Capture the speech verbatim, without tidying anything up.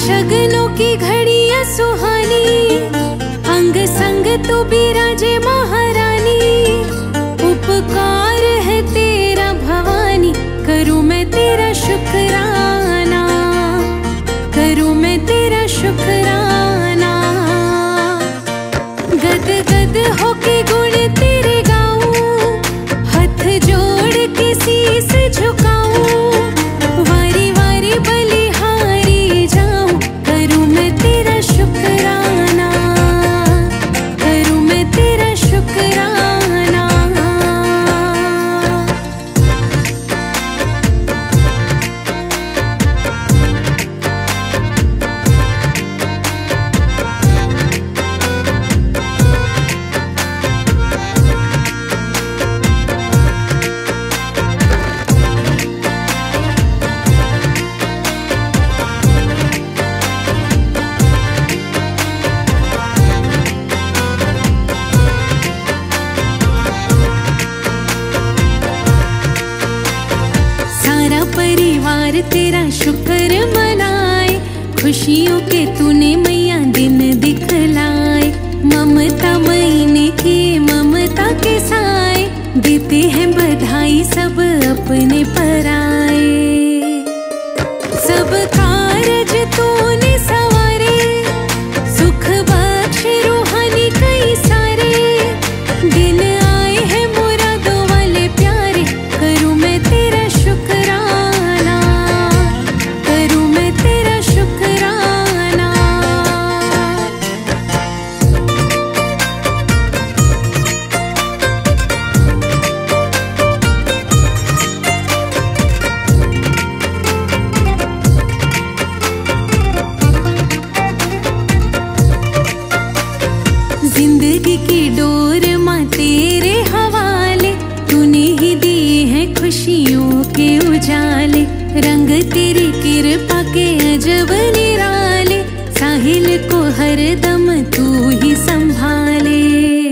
शगनों की घड़ियां सुहानी, अंग संग तू बिराजे महारानी। उपकार है तेरा भवानी, करूं मैं तेरा शुक्राना, करूं मैं तेरा शुक्राना। गद गद होके गुण तेरे गाऊं, हाथ जोड़ के शीस झुकाऊं। वारी वारी बलिहारी जाऊं, करूं मैं तेरा शुक्राना, करूं मैं तेरा शुक्राना। परिवार तेरा शुक्र मनाए, खुशियों के तूने मैया दिन दिखलाए। ममता मई ने किए ममता के साए, देते हैं बधाई सब अपने पराए। सब कारज तूने सवारे, सुख बख्श रूहानी कई सारे। दिन आए हैं मुरादों वाले प्यारे, करूं मैं तेरा शुक्राना, करूं मैं तेरा शुक्राना। जिंदगी की डोर माँ तेरे हवाले, तूने ही दिए हैं खुशियों के उजाले। रंग तेरी कृपा के अजब निराले, साहिल को हर दम तू ही संभाले।